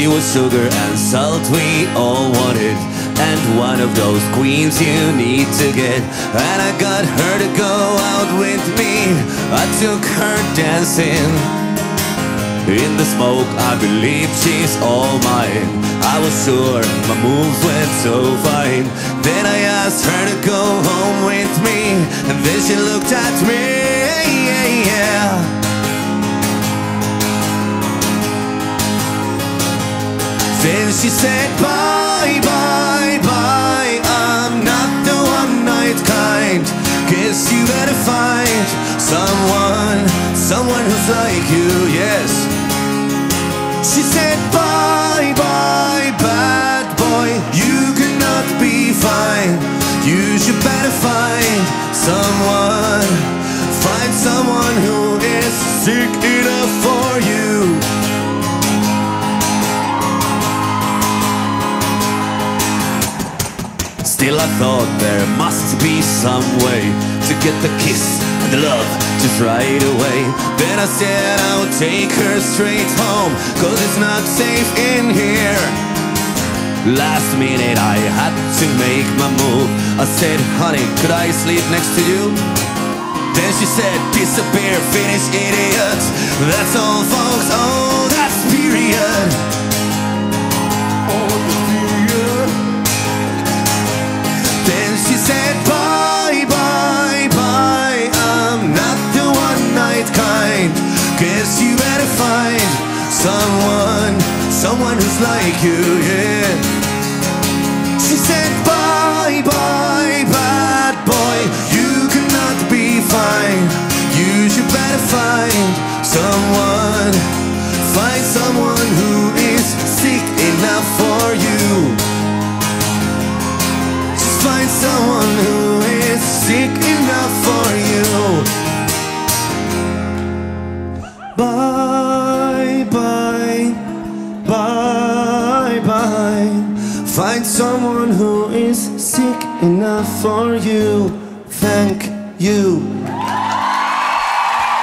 She was sugar and salt we all wanted, and one of those queens you need to get. And I got her to go out with me. I took her dancing in the smoke. I believe she's all mine. I was sure my moves went so fine. Then I asked her to go home with me, and then she looked at me, yeah. Then she said bye, bye, bye. I'm not the one-night kind. Guess you better find someone who's like you, yes. She said bye, bye, bad boy. You cannot be fine. You should better find someone who is sick enough for you. Still I thought there must be some way to get the kiss and the love just right away. Then I said I would take her straight home, 'cause it's not safe in here. Last minute I had to make my move. I said, honey, could I sleep next to you? Then she said, disappear, finish, idiot. That's all, folks, oh, that's period. Oh, the period. Then she said, bye, bye, bye. I'm not the one-night kind. Guess you better find someone who's like you, yeah. She said, bye, bye, bad boy. You cannot be fine. You should better find someone who is sick enough for you. Just find someone who is sick enough for you. Bye, bye, bye, bye. Find someone who is sick enough for you. Thank you.